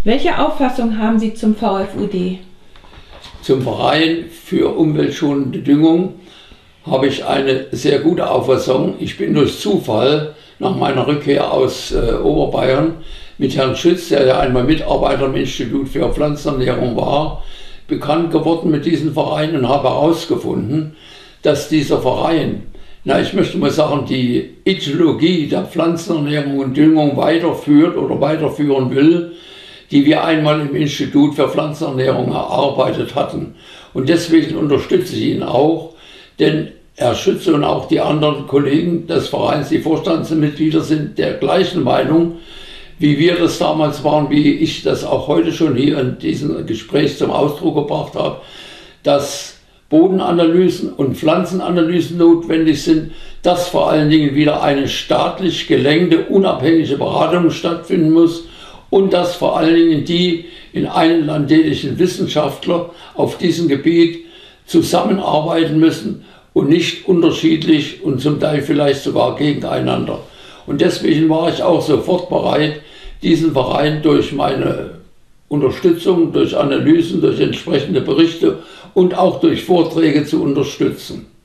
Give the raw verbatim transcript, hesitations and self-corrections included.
Welche Auffassung haben Sie zum VfUD? Zum Verein für umweltschonende Düngung habe ich eine sehr gute Auffassung. Ich bin durch Zufall nach meiner Rückkehr aus äh, Oberbayern mit Herrn Schütz, der ja einmal Mitarbeiter im Institut für Pflanzenernährung war, bekannt geworden mit diesem Verein und habe herausgefunden, dass dieser Verein, na ich möchte mal sagen, die Ideologie der Pflanzenernährung und Düngung weiterführt oder weiterführen will, die wir einmal im Institut für Pflanzenernährung erarbeitet hatten. Und deswegen unterstütze ich ihn auch, denn Herr Schütze und auch die anderen Kollegen des Vereins, die Vorstandsmitglieder, sind der gleichen Meinung, wie wir das damals waren, wie ich das auch heute schon hier in diesem Gespräch zum Ausdruck gebracht habe, dass Bodenanalysen und Pflanzenanalysen notwendig sind, dass vor allen Dingen wieder eine staatlich gelenkte, unabhängige Beratung stattfinden muss und dass vor allen Dingen die in einem Land tätigen Wissenschaftler auf diesem Gebiet zusammenarbeiten müssen und nicht unterschiedlich und zum Teil vielleicht sogar gegeneinander. Und deswegen war ich auch sofort bereit, diesen Verein durch meine Unterstützung, durch Analysen, durch entsprechende Berichte und auch durch Vorträge zu unterstützen.